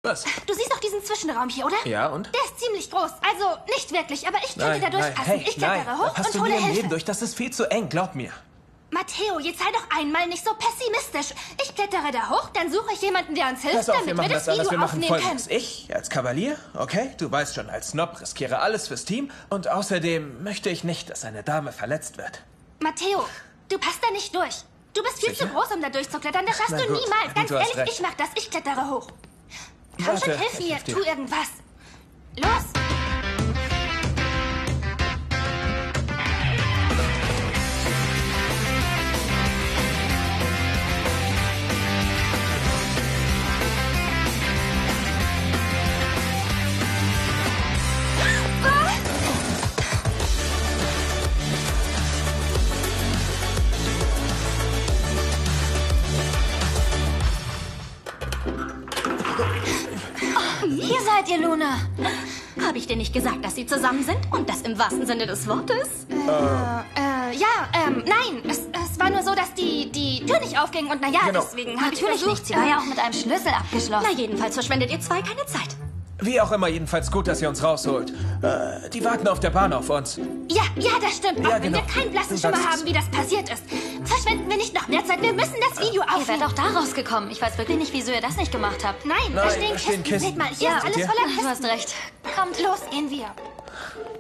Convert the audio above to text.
Was? Du siehst doch diesen Zwischenraum hier, oder? Ja, und? Der ist ziemlich groß. Also nicht wirklich, aber ich könnte da durchpassen. Hey, Ich klettere da hoch passt und du hole nie im Hilfe. Leben durch. Das ist viel zu eng, glaub mir. Matteo, jetzt sei doch einmal nicht so pessimistisch. Ich klettere da hoch, dann suche ich jemanden, der uns hilft, Pass auf, wir damit machen wir das das anders. Wir Video machen aufnehmen können. Folgendes. Ich, als Kavalier, okay? Du weißt schon, als Snob riskiere alles fürs Team. Und außerdem möchte ich nicht, dass eine Dame verletzt wird. Matteo, du passt da nicht durch. Du bist viel Sicher? zu groß, um da durchzuklettern. Das schaffst Na du gut. niemals. Na gut, Ganz du hast ehrlich, recht. ich mach das. Ich klettere hoch. Komm Warte, schon, hilf ich mir. helf dir. Tu irgendwas. Los. Hier seid ihr, Luna. Habe ich dir nicht gesagt, dass sie zusammen sind? Und das im wahrsten Sinne des Wortes? Nein. Es war nur so, dass die Tür nicht aufging und naja, Genau. deswegen habe ich Natürlich versucht. nicht. Sie war ja auch mit einem Schlüssel abgeschlossen. Äh, Na, jedenfalls verschwendet ihr zwei keine Zeit. Wie auch immer, jedenfalls gut, dass ihr uns rausholt. Die warten auf der Bahn auf uns. Ja, das stimmt. Auch Ja, wenn genau. wir keinen blassen Du Schimmer sagst haben, es. wie das passiert ist. Verschwenden wir nicht noch mehr Zeit. Wir müssen das Video Ihr aufnehmen. wärt auch da rausgekommen. Ich weiß wirklich nicht, wieso ihr das nicht gemacht habt. Nein, da Nein, stehen da stehen Kisten. Kisten. Seht mal, hier Ja, ist alles und voller Du Kisten. hast recht. Kommt, los, gehen wir.